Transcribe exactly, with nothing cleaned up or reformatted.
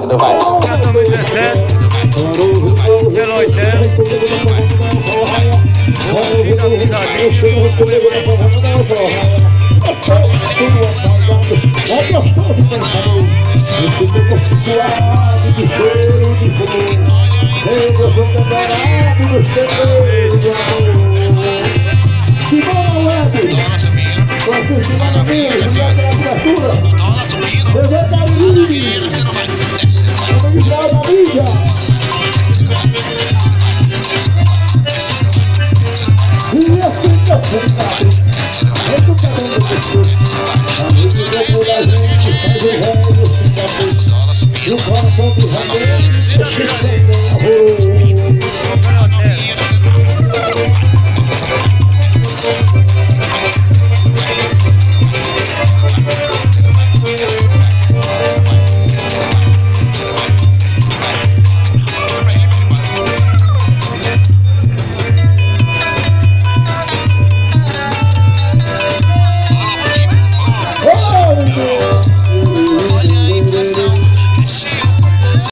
Quando vai? dezessete, pelo oitenta, é gostoso pensador, esse corpo suave de cheiro de flor, eu sou temperado no cheiro de amor. Simona Web, você Simona Mendes, já pela criatura, Bebê Cariri, o Israel da mídia. E assim que eu fui cabro, educador de pessoas, amigo do povo da gente, faz o velho ficar doce, e o coração dos amigos deixa sem amor.